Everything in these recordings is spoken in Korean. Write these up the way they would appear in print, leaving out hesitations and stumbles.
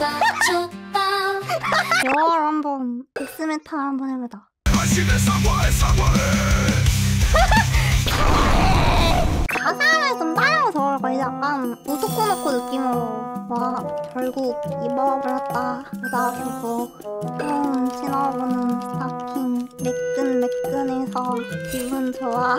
영어로 한번 엑스메탈 한번 해보자. 가사를 좀 따라서 거의 약간 우토코노코 느낌으로 와 결국 입어버렸다 여자 교복 처음 신어보는 스타킹 매끈매끈해서 기분 좋아.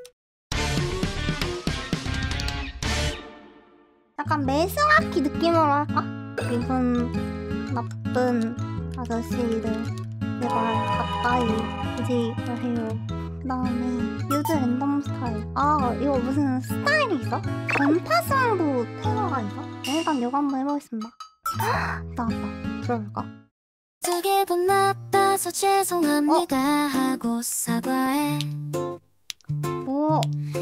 약간 메스와키 느낌으로 할까? 기분 나쁜 아저씨들 제발 가까이 오지 마세요. 그 다음에 유즈 랜덤 스타일. 아 이거 무슨 스타일이 있어? 전파성도 테러가 있어? 일단 이거 한번 해보겠습니다. 나왔다. 들어볼까? 두개도 나빠서 죄송합니다 하고 사과해. 오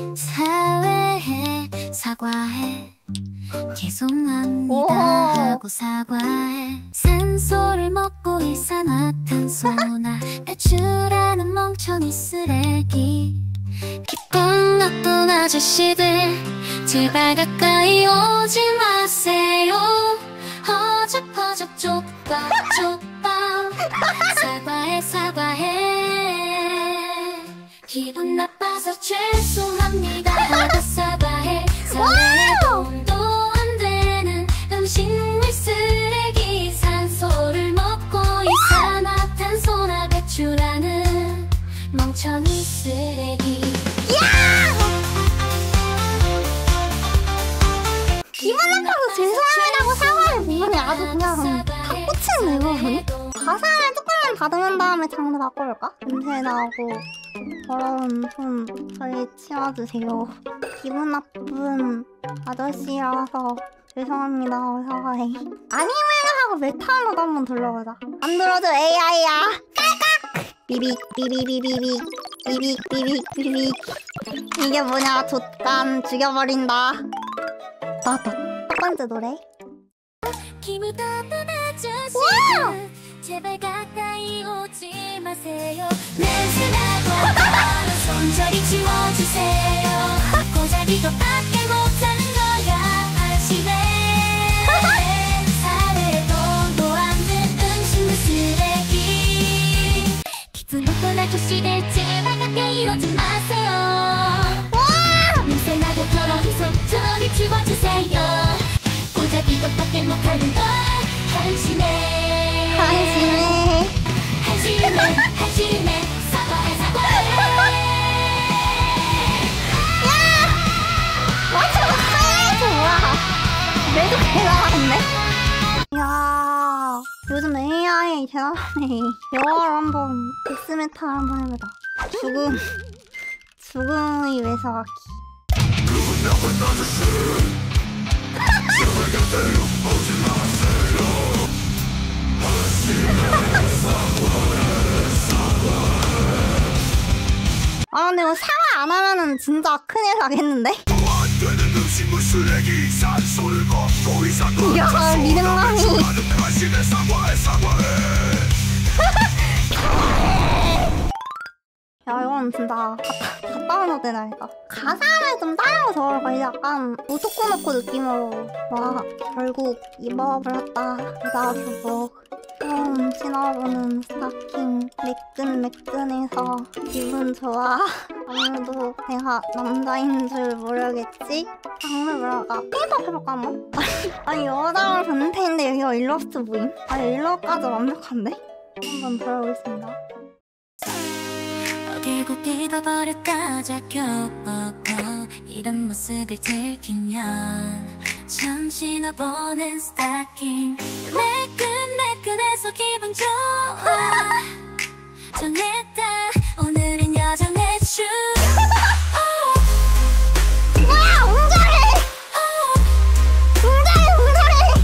사회해 사과해 죄송합니다 오. 하고 사과해. 산소를 먹고 일산화탄소나 배출하는 멍청이 쓰레기. 기쁜 나쁜 아저씨들 제발 가까이 오지 마세요. 허접허접 족밥 족밥 사과해 사과해. 기분 나빠서 죄송합니다 하고 사과해. 사회에 돈도 안 되는 음식물 쓰레기. 산소를 먹고 이산화탄소나 배출하는 멍청이 쓰레기. 기분 나빠서 죄송하다고 사과를 부분이 아주 그냥 탁 꽂히는 내용이네. 가사를 조금만 다듬은 다음에 장르 바꿔볼까? 냄새 나고 더러운 손 저리 치워주세요. 기분 나쁜 아저씨라서 죄송합니다 하고 사과해. 아니면 하고 메타노도 한번 돌려보자. 안 들어줘 AI야. 깔깍 비빅 비비비비빅 비빅 비빅 비빅. 이게 뭐냐 좆감 죽여버린다. 나왔다. 첫 번째 노래. 기분 나쁜 아저씨 제발 가까이 오지 마세요. 냄새나고 더러운 손 저리 치워주세요. 고작 이것밖에 못하는 거야 아시네. 사회에 돈도 안 든 음식물 쓰레기. 기분 나쁜 아저씨들 제발 가까이 오지 마세요. 냄새나고 더러운 손 저리 치워주세요. 고작 이것밖에 못하는 걸 한심해 한심해 한심해 사과해 사과해. 야! 마지막 하이라이트 뭐야? 매도 대단하네? 이야 요즘 AI 대단하네. 영어로 한번 엑스메탈 한번 해보자. 죽음의 외사기. 아 근데 이거 사과 안 하면은 진짜 큰일 나겠는데? 이야 리듬감이. 야 이건 진짜 다 다운로드 해놔야겠다. 가사를 좀 따라서 거의 약간 우토코노코 느낌으로 와 결국 입어버렸다 여자 교복 처음 신어보는 스타킹 매끈매끈해서 기분 좋아. 아무도 내가 남자인 줄 모르겠지? 장르 뭐랄까 핑크팝 해볼까 한번? 아니 여자랑 변태인데 여기가 일러스트 모임? 아니 일러까지 완벽한데? 한번 들어보겠습니다. 결국 잊어버렸다 적혀보고 이런 모습을 들키면 잠시 너보는 스타킹 매끈매끈해서 기분 좋아. 정했다 오늘은 여정의 춤. 뭐야 웅장해! 웅장해!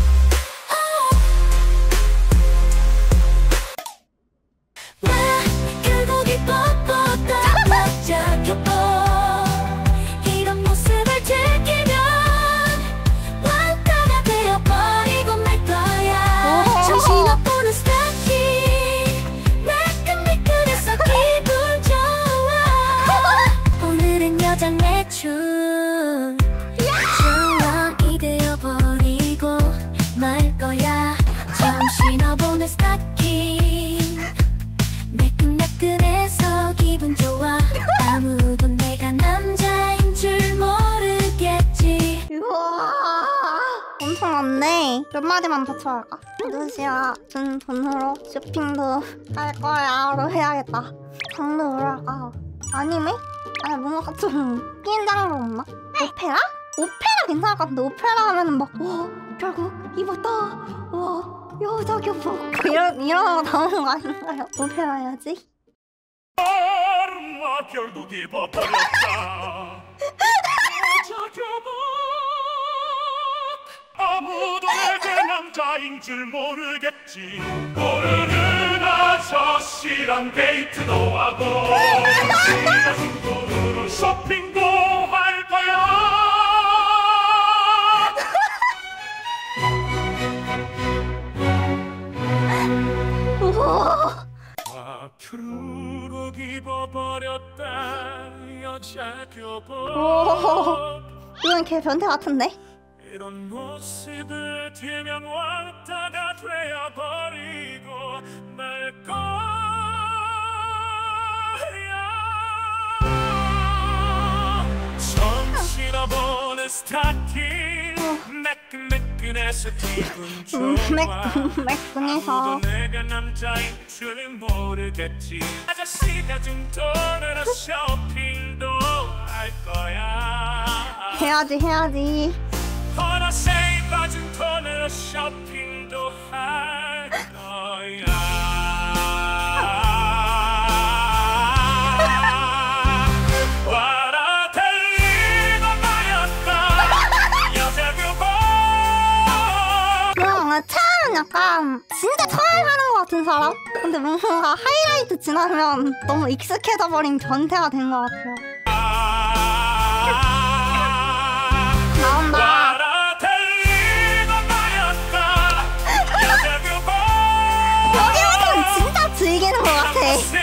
와 결국 이 뻣뻣한 막자 겹보 이런 모습을 들키면 왕따가 되어버리고 말 거야. 정신없고는 스타킹 매끈매끈해서 기분 좋아. 엄청 많네. 몇 마디만 더 쳐할까? 루시아 준 돈으로 쇼핑도 할 거야로 해야겠다. 장르 뭐랄까? 아니메? 아니 뭔가 좀 웃긴 장르 없나? 오페라? 오페라 괜찮을 것 같은데 오페라 하면은 막 와 결국 입었다 와 여자 교복 이런 거 나오는 거 아닌가요? 오페라 해야지. 결국 입어버렸다. 여자 교복 아무도 내게 남자인 줄 모르겠지. 모르는 아저씨랑 데이트도 하고 시간 돈으로 쇼핑도 할 거야. 우와. 결국 입어버렸다. 여자 교복 이건 걔 변태 같은데? 이런 모습을 들면 왔다가 되어버리고 말 거야. 정신없는 스타킹 매끈매끈해서 기분 좋아. 매끈해서 아무도 내가 남자인 줄 모르겠지. 아저씨가 준 돈으로 쇼핑도 할 거야. 해야지. 하나씩 빠진 돈으로 쇼핑도 할 거야. 와라 달리고 말았다. 여자 교복 뭔가 처음은 약간 진짜 처음 하는 것 같은 사람? 근데 뭔가 하이라이트 지나면 너무 익숙해져 버린 변태가 된 것 같아요. 나온다. 여기부터는 진짜 즐기는 것 같아.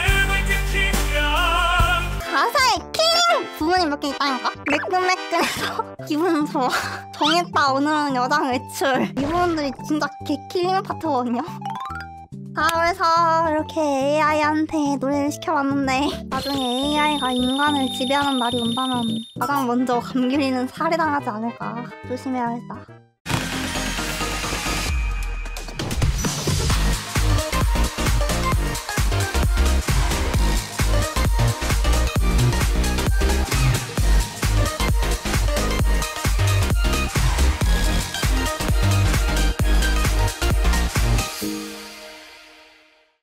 가사에 킬링 부분이 몇 개 있다니까? 매끈매끈해서 기분 좋아. 정했다 오늘은 여장 외출. 이 부분들이 진짜 개 킬링 파트거든요. 그래서 이렇게 AI한테 노래를 시켜봤는데 나중에 AI가 인간을 지배하는 날이 온다면 가장 먼저 감귤이는 살해당하지 않을까 조심해야겠다.